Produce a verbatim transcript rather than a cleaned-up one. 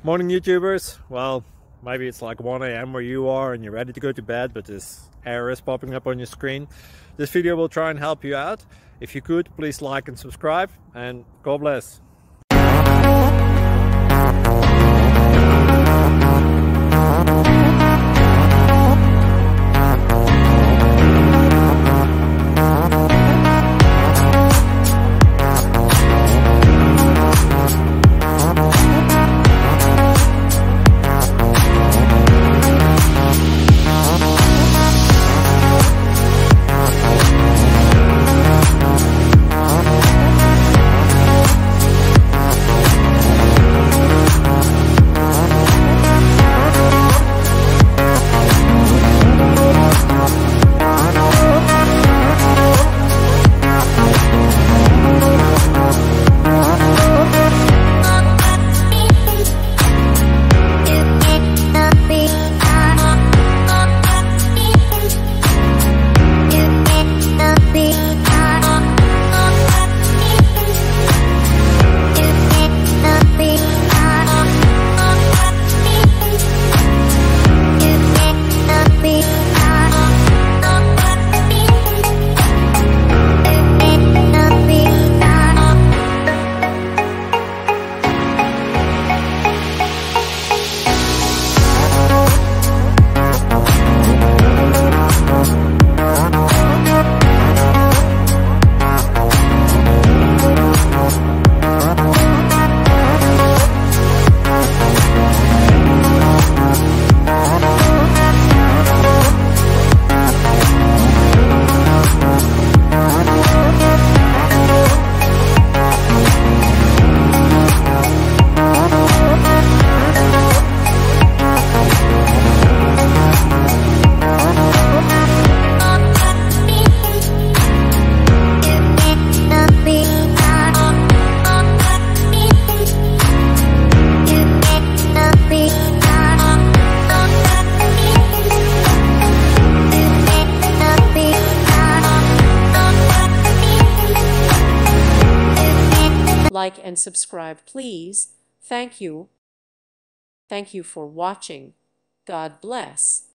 Morning YouTubers. Well, maybe it's like one A M where you are and you're ready to go to bed, but this error is popping up on your screen. This video will try and help you out. If you could, please like and subscribe, and God bless. Like and subscribe, please. Thank you. Thank you for watching. God bless.